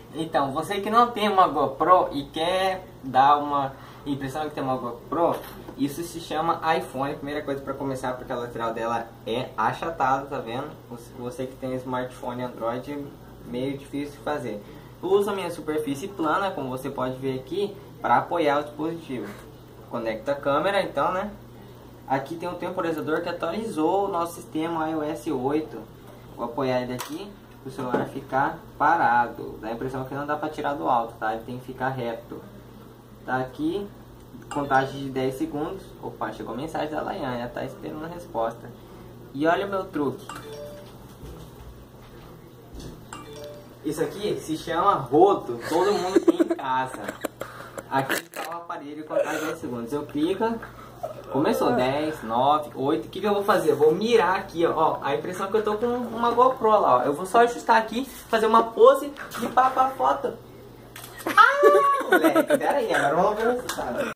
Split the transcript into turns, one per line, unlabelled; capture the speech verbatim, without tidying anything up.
Então, você que não tem uma GoPro e quer dar uma impressão que tem uma GoPro, isso se chama iPhone. Primeira coisa para começar, porque a lateral dela é achatada, tá vendo? Você que tem smartphone Android é meio difícil de fazer. Uso a minha superfície plana, como você pode ver aqui, para apoiar o dispositivo. Conecta a câmera, então, né? Aqui tem um temporizador que atualizou o nosso sistema i O S oito. Vou apoiar ele aqui para o celular ficar parado. Dá a impressão que não dá para tirar do alto, tá? Ele tem que ficar reto. Tá aqui, contagem de dez segundos. Opa, chegou a mensagem da Laiane, ela tá esperando a resposta. E olha o meu truque. Isso aqui se chama rodo, todo mundo tem em casa. Aqui está o aparelho, contagem de dez segundos. Eu clico, começou dez, nove, oito. O que, que eu vou fazer? Eu vou mirar aqui, ó. A impressão é que eu tô com uma GoPro lá, ó. Eu vou só ajustar aqui, fazer uma pose e pá pra foto. Ah, moleque, pera aí, agora vamos ver o resultado.